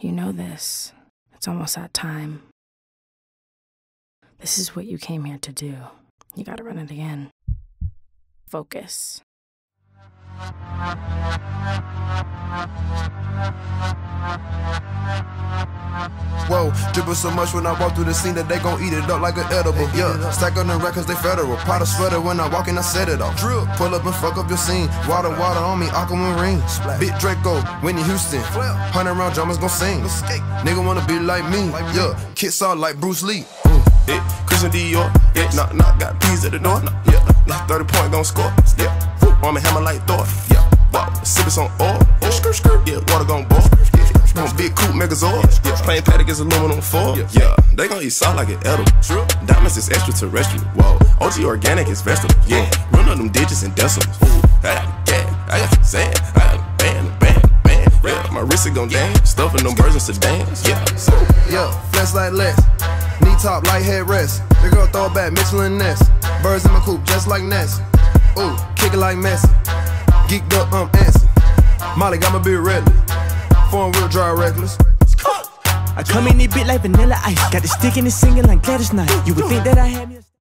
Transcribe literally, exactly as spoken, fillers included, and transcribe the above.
You know this. It's almost that time. This is what you came here to do. You gotta run it again. Focus. Whoa, drippin' so much when I walk through the scene that they gon' eat it up like an edible. Yeah, stack on the records, they federal. Powder sweater when I walk in, I set it off. Drill, pull up and fuck up your scene. Water, water on me, aquamarine. Big Draco, Whitney Houston. Hundred round drummers gon' sing. Nigga wanna be like me. Yeah, kids all like Bruce Lee. Yeah, Christian Dior. Yeah, knock, knock, got peas at the door. Yeah, thirty point gon' score. Yeah, I'm a hammer like Thor. Yeah, wow, sippin' some oil. Skirt, skirt. Yeah, water gon' boil. Yeah, big coupe Megazord. Yeah, plain paddock is aluminum foil. Yeah, yeah, they gon' eat salt like an edible. True. Diamonds is extraterrestrial. Whoa, O G organic is vegetable. Yeah, run up them digits and decimals. Ooh, I got the gas, I got the sand, I got the band, band, band. Yeah, my wrist it gon' dance. Stuffing them birds and sedans. Yeah, so. Yeah, flex like Les. Knee top like headrest. The girl throw it back, Michelin Ness. Birds in my coupe just like Ness. Ooh, kick it like Messi. Geeked up, I'm antsy. Molly got my beard redly. Foreign wheel drive reckless. I come in a bit like vanilla ice. Got the stick in the singing like Gladys Knight. You would think that I had me a